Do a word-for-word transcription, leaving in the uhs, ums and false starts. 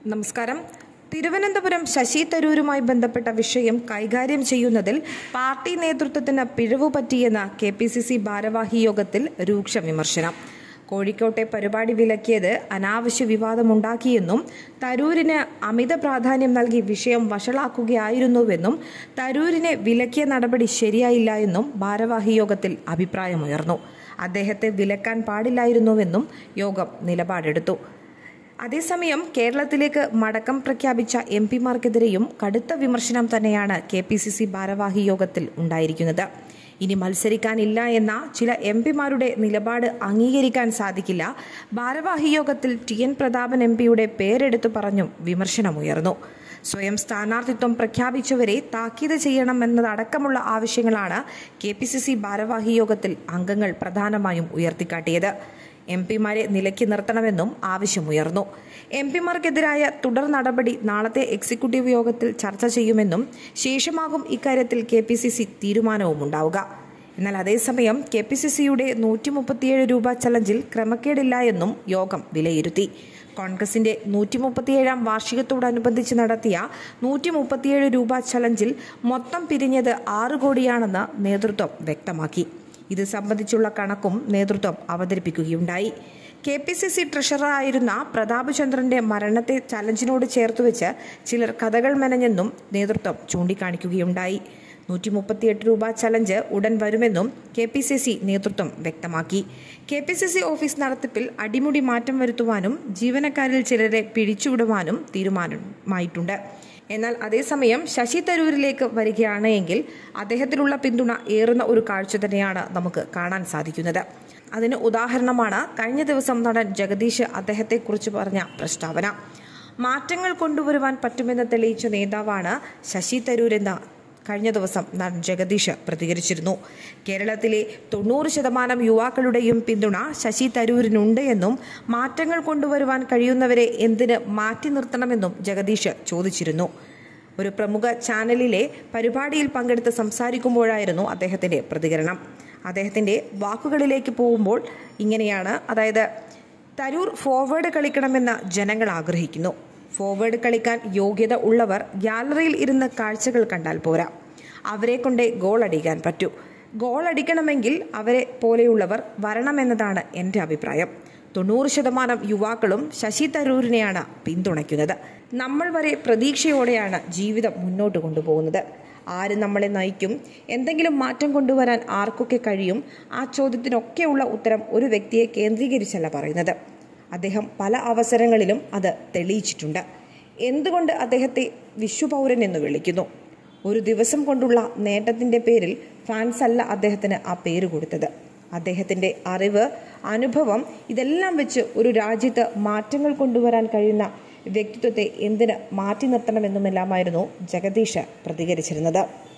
നമസ്കാരം. തിരുവനന്തപുരം ശശി തരൂരുമായി ബന്ധപ്പെട്ട വിഷയം കൈകാര്യം ചെയ്യുന്നതിൽ പാർട്ടി നേതൃത്വത്തിന് പിഴവു പറ്റിയെന്ന കെ പി സി സി ഭാരവാഹി യോഗത്തിൽ രൂക്ഷ വിമർശനം. കോഴിക്കോട്ടെ പരിപാടി വിലക്കിയത് അനാവശ്യ വിവാദമുണ്ടാക്കിയെന്നും തരൂരിന് അമിത പ്രാധാന്യം നൽകി വിഷയം വഷളാക്കുകയായിരുന്നുവെന്നും തരൂരിനെ വിലക്കിയ നടപടി ശരിയായില്ല എന്നും ഭാരവാഹി യോഗത്തിൽ അഭിപ്രായമുയർന്നു. അദ്ദേഹത്തെ വിലക്കാൻ പാടില്ലായിരുന്നുവെന്നും യോഗം നിലപാടെടുത്തു. അതേസമയം കേരളത്തിലേക്ക് മടക്കം പ്രഖ്യാപിച്ച എം പിമാർക്കെതിരെയും കടുത്ത വിമർശനം തന്നെയാണ് കെ പി സി സി ഭാരവാഹി യോഗത്തിൽ ഉണ്ടായിരിക്കുന്നത്. ഇനി മത്സരിക്കാനില്ല എന്ന ചില എം പിമാരുടെ നിലപാട് അംഗീകരിക്കാൻ സാധിക്കില്ല. ഭാരവാഹി യോഗത്തിൽ ടി എൻ പ്രതാപൻ എം പിയുടെ പേരെടുത്തു പറഞ്ഞും വിമർശനമുയർന്നു. സ്വയം സ്ഥാനാർത്ഥിത്വം പ്രഖ്യാപിച്ചവരെ താക്കീത് ചെയ്യണമെന്നതടക്കമുള്ള ആവശ്യങ്ങളാണ് കെ പി സി സി ഭാരവാഹി യോഗത്തിൽ അംഗങ്ങൾ പ്രധാനമായും ഉയർത്തിക്കാട്ടിയത്. എം പിമാരെ നിലയ്ക്ക് നിർത്തണമെന്നും ആവശ്യമുയർന്നു. എം പിമാർക്കെതിരായ തുടർ നടപടി നാളത്തെ എക്സിക്യൂട്ടീവ് യോഗത്തിൽ ചർച്ച ചെയ്യുമെന്നും ശേഷമാകും ഇക്കാര്യത്തിൽ കെ പി സി സി തീരുമാനവും ഉണ്ടാവുക. എന്നാൽ അതേസമയം കെ പി സി സിയുടെ നൂറ്റി മുപ്പത്തിയേഴ് രൂപ ചലഞ്ചിൽ ക്രമക്കേടില്ല എന്നും യോഗം വിലയിരുത്തി. കോൺഗ്രസിന്റെ നൂറ്റി മുപ്പത്തിയേഴാം വാർഷികത്തോടനുബന്ധിച്ച് നടത്തിയ നൂറ്റി മുപ്പത്തിയേഴ് രൂപ ചലഞ്ചിൽ മൊത്തം പിരിഞ്ഞത് ആറ് കോടിയാണെന്ന് നേതൃത്വം വ്യക്തമാക്കി. ഇത് സംബന്ധിച്ചുള്ള കണക്കും നേതൃത്വം അവതരിപ്പിക്കുകയുണ്ടായി. കെ പി സി സി ട്രഷററായിരുന്ന പ്രതാപ് ചന്ദ്രന്റെ മരണത്തെ ചലഞ്ചിനോട് ചേർത്തുവെച്ച് ചിലർ കഥകൾ മെനഞ്ഞെന്നും നേതൃത്വം ചൂണ്ടിക്കാണിക്കുകയുണ്ടായി. നൂറ്റി മുപ്പത്തിയെട്ട് രൂപ ചലഞ്ച് ഉടൻ വരുമെന്നും കെ പി സി സി നേതൃത്വം വ്യക്തമാക്കി. K P C C office നടത്തിപ്പിൽ അടിമുടി മാറ്റം വരുത്തുവാനും ജീവനക്കാരിൽ ചിലരെ പിരിച്ചുവിടുവാനും തീരുമാനമായിട്ടുണ്ട്. എന്നാൽ അതേസമയം ശശി തരൂരിലേക്ക് വരികയാണ് എങ്കിൽ അദ്ദേഹത്തിനുള്ള പിന്തുണ ഏറുന്ന ഒരു കാഴ്ച തന്നെയാണ് നമുക്ക് കാണാൻ സാധിക്കുന്നത്. അതിന് ഉദാഹരണമാണ് കഴിഞ്ഞ ദിവസം നടൻ ജഗദീഷ് അദ്ദേഹത്തെക്കുറിച്ച് പറഞ്ഞ പ്രസ്താവന. മാറ്റങ്ങൾ കൊണ്ടുവരുവാൻ പറ്റുമെന്ന് തെളിയിച്ച നേതാവാണ് ശശി തരൂരെന്ന് കഴിഞ്ഞ ദിവസം നടൻ ജഗദീഷ് പ്രതികരിച്ചിരുന്നു. കേരളത്തിലെ തൊണ്ണൂറ് ശതമാനം യുവാക്കളുടെയും പിന്തുണ ശശി തരൂരിനുണ്ട് എന്നും മാറ്റങ്ങൾ കൊണ്ടുവരുവാൻ കഴിയുന്നവരെ എന്തിന് മാറ്റി നിർത്തണമെന്നും ജഗദീഷ് ചോദിച്ചിരുന്നു. ഒരു പ്രമുഖ ചാനലിലെ പരിപാടിയിൽ പങ്കെടുത്ത് സംസാരിക്കുമ്പോഴായിരുന്നു അദ്ദേഹത്തിന്റെ പ്രതികരണം. അദ്ദേഹത്തിന്റെ വാക്കുകളിലേക്ക് പോകുമ്പോൾ ഇങ്ങനെയാണ്, അതായത് തരൂർ ഫോർവേഡ് കളിക്കണമെന്ന് ജനങ്ങൾ ആഗ്രഹിക്കുന്നു. ഫോർവേഡ് കളിക്കാൻ യോഗ്യത ഉള്ളവർ ഗ്യാലറിയിൽ ഇരുന്ന് കാഴ്ചകൾ കണ്ടാൽ പോരാ, അവരെ കൊണ്ടേ ഗോൾ അടിക്കാൻ പറ്റൂ. ഗോൾ അടിക്കണമെങ്കിൽ അവരെ പോലെയുള്ളവർ വരണമെന്നതാണ് എൻ്റെ അഭിപ്രായം. തൊണ്ണൂറ് ശതമാനം യുവാക്കളും ശശി തരൂരിനെയാണ് പിന്തുണയ്ക്കുന്നത്. നമ്മൾ വരെ പ്രതീക്ഷയോടെയാണ് ജീവിതം മുന്നോട്ട് കൊണ്ടുപോകുന്നത്. ആര് നമ്മളെ നയിക്കും? എന്തെങ്കിലും മാറ്റം കൊണ്ടുവരാൻ ആർക്കൊക്കെ കഴിയും? ആ ചോദ്യത്തിനൊക്കെയുള്ള ഉത്തരം ഒരു വ്യക്തിയെ കേന്ദ്രീകരിച്ചല്ല പറയുന്നത്. അദ്ദേഹം പല അവസരങ്ങളിലും അത് തെളിയിച്ചിട്ടുണ്ട്. എന്തുകൊണ്ട് അദ്ദേഹത്തെ വിശ്വപൗരൻ എന്ന് വിളിക്കുന്നു? ഒരു ദിവസം കൊണ്ടുള്ള നേട്ടത്തിൻ്റെ പേരിൽ ഫാൻസ് അല്ല അദ്ദേഹത്തിന് ആ പേര് കൊടുത്തത്. അദ്ദേഹത്തിൻ്റെ അറിവ്, അനുഭവം ഇതെല്ലാം വെച്ച് ഒരു രാജ്യത്ത് മാറ്റങ്ങൾ കൊണ്ടുവരാൻ കഴിയുന്ന വ്യക്തിത്വത്തെ എന്തിന് മാറ്റി നിർത്തണമെന്നുമെല്ലാമായിരുന്നു ജഗദീഷ് പ്രതികരിച്ചിരുന്നത്.